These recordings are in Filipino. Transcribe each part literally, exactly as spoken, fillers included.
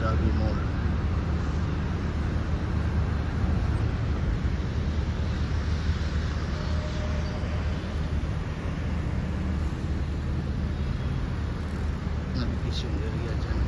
Dhabi Mall. Nabigis yung area dyan.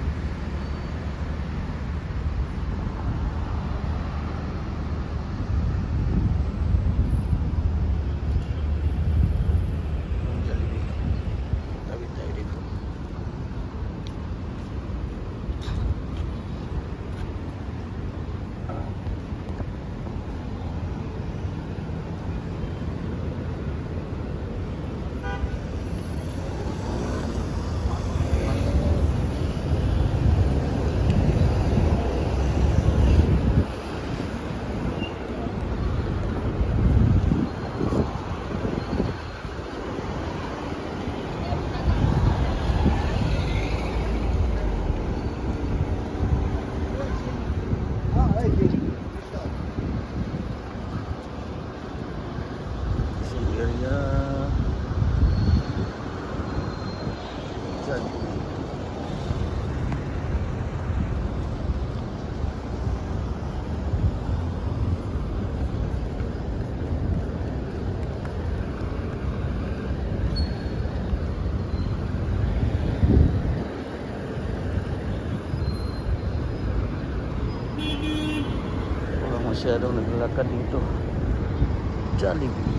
Masyadong naglalakad dito. Jollibee.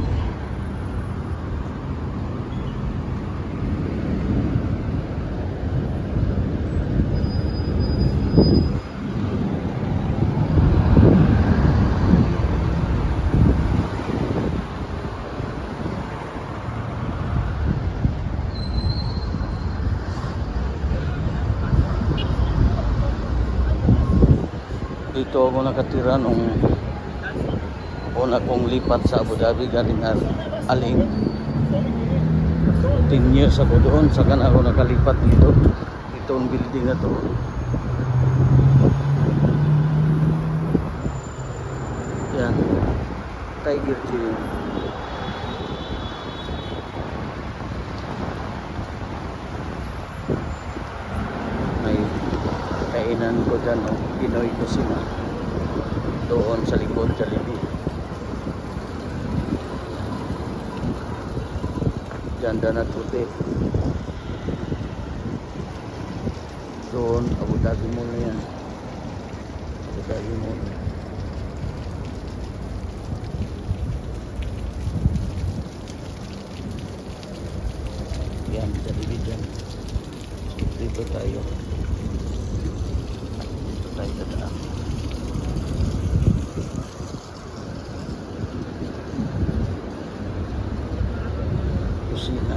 Dito ako nakatira nung una kong lipat sa Abu Dhabi galing Aling. ten years ako doon, saka na ako nakalipat dito. Ito ang building na to. Yan, Tiger Gym. May kainan ko dyan, no? Pinoy Kusina. Doon sa likod, Jollibee. Ganda na puti. Doon, Abu Dhabi Mall na yan. Abu Dhabi Mall. Yan, Jollibee dyan. Dito tayo. Dito tayo dadaan. Kusina.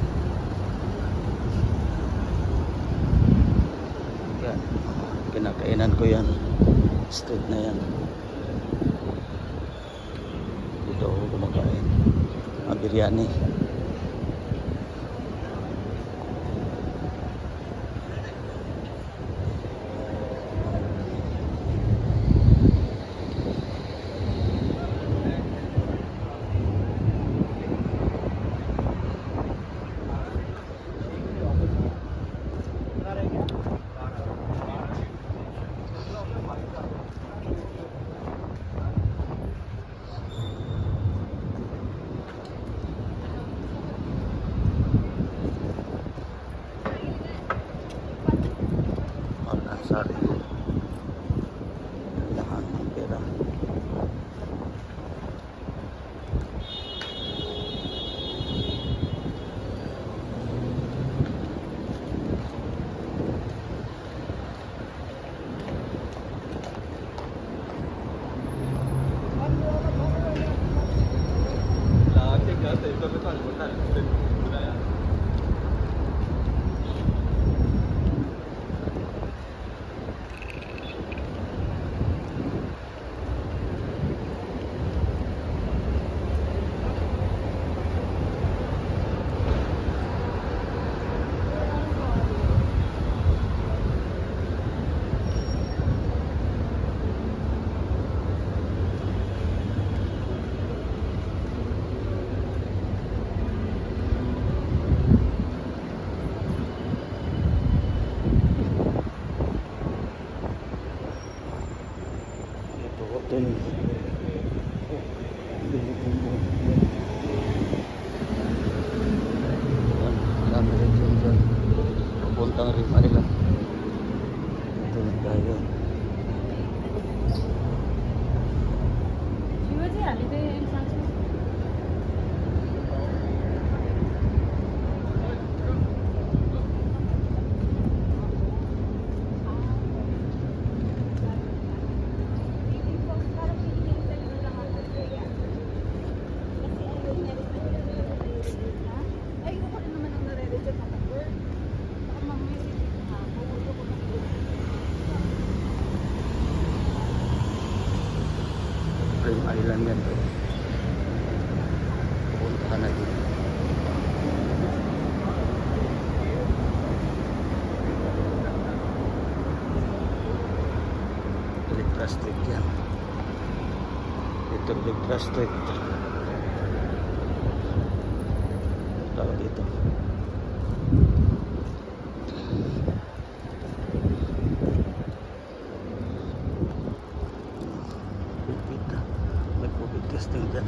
Yan. Kinakainan ko yan. Street na yan. Dito ako kumakain. Ang biryani. Ito kami rin dyan dyan papuntang rin Manila. Ito na tayo. Prime Island yan to. Pupuntahan natin. Electra Street yan. Ito Electra Street. Tawag dito. Testing dyan.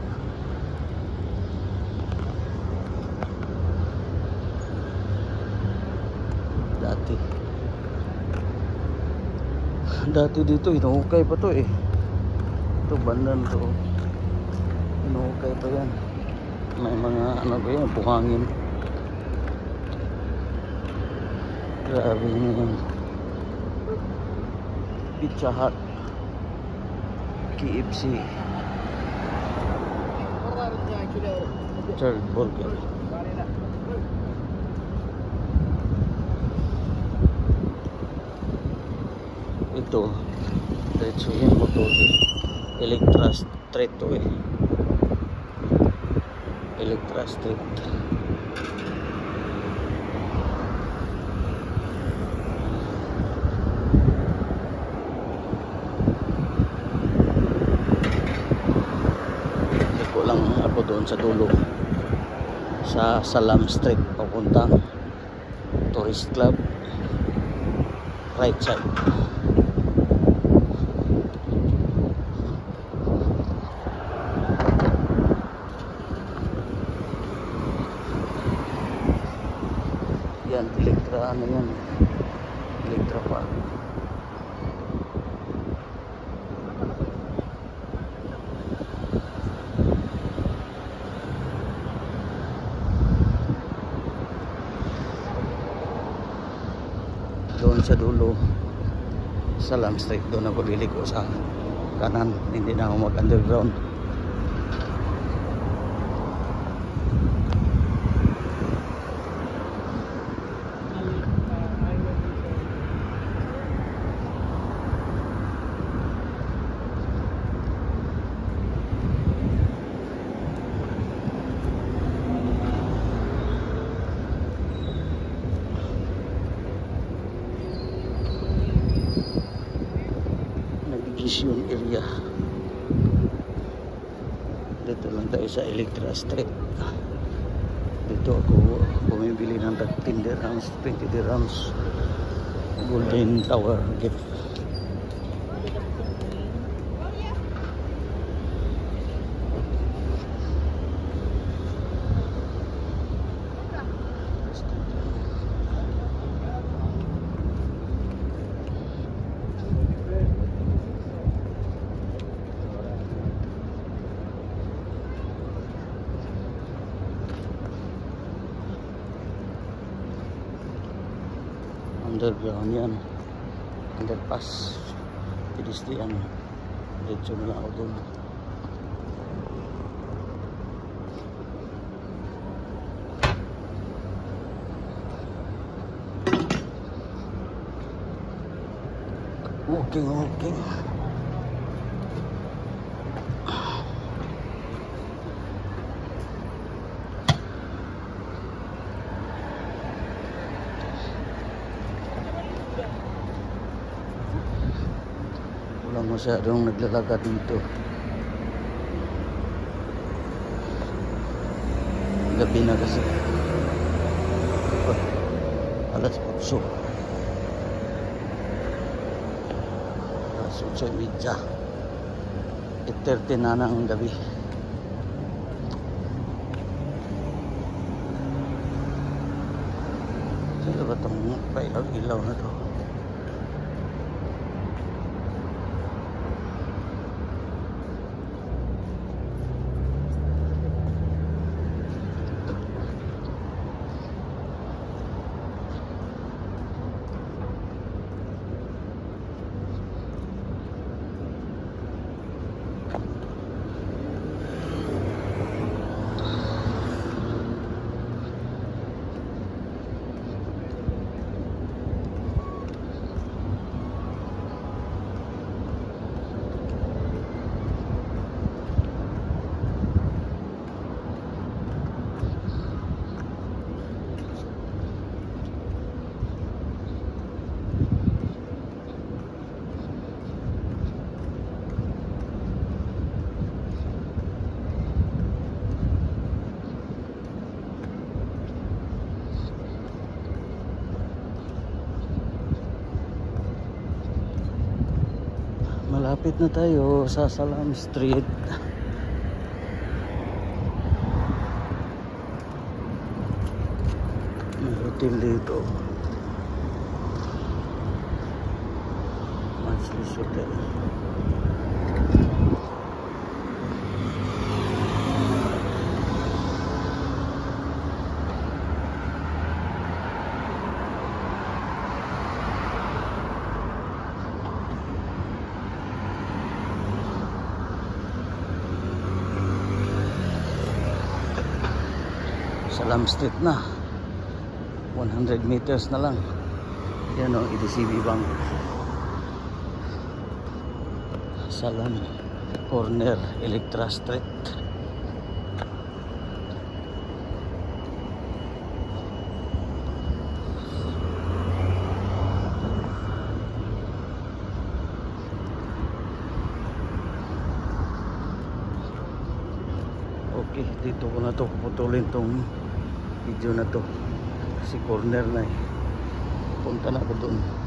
Dati dati dito inuhukay pa to eh. Ito bandan to, inuhukay pa yan. May mga ano ba yan, buhangin. Grabe yun. Pizza Hut, K F C, Charles Burger. Ito diretso yan mo to, Electra Street to eh. Electra Street. Iko lang ako doon sa dulo sa Salam Street papuntang Tourist Club, right side. Yan, Electra ano yan, Electra Park. Doon sa dulo Salam Street, doon ako liliko sa kanan, hindi na ako mag underground. Navigation area. Dito lang tayo sa Electra Street. Dito ako bumibili ng thirteen dirhams, twenty dirhams Golden Tower gift. Underground yan, underpass, pedestrian. Diretso na ako doon. Walking, walking. Walang masyadong naglalakad dito. Gabi na kasi. Alas otso. Alas otso media. eight thirty na ng gabi. Sino ba itong pailaw-ilaw na to? Malapit na tayo sa Salam Street. May hotel dito. Majlis Hotel. Salam Street na, one hundred meters na lang. Yan o, A D C B Bank. Salam Corner, Electra Street. Okay, dito ko na to puputulin tong video na to. Si corner na eh. Punta na ako doon.